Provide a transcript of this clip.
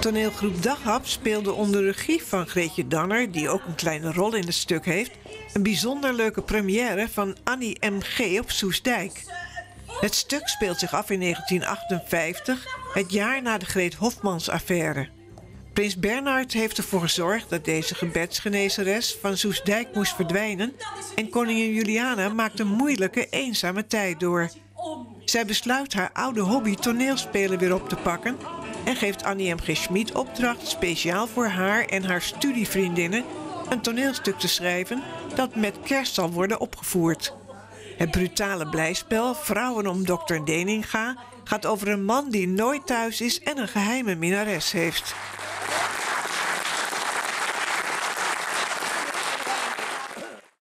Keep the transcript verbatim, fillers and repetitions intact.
Toneelgroep Daghap speelde onder regie van Greetje Danner, die ook een kleine rol in het stuk heeft, een bijzonder leuke première van Annie M G op Soestdijk. Het stuk speelt zich af in negentien achtenvijftig, het jaar na de Greet Hofmans-affaire. Prins Bernhard heeft ervoor gezorgd dat deze gebedsgenezeres van Soestdijk moest verdwijnen en koningin Juliana maakt een moeilijke, eenzame tijd door. Zij besluit haar oude hobby toneelspelen weer op te pakken en geeft Annie M G Schmid opdracht speciaal voor haar en haar studievriendinnen een toneelstuk te schrijven dat met kerst zal worden opgevoerd. Het brutale blijspel Vrouwen om dokter Deninga gaat over een man die nooit thuis is en een geheime minnares heeft.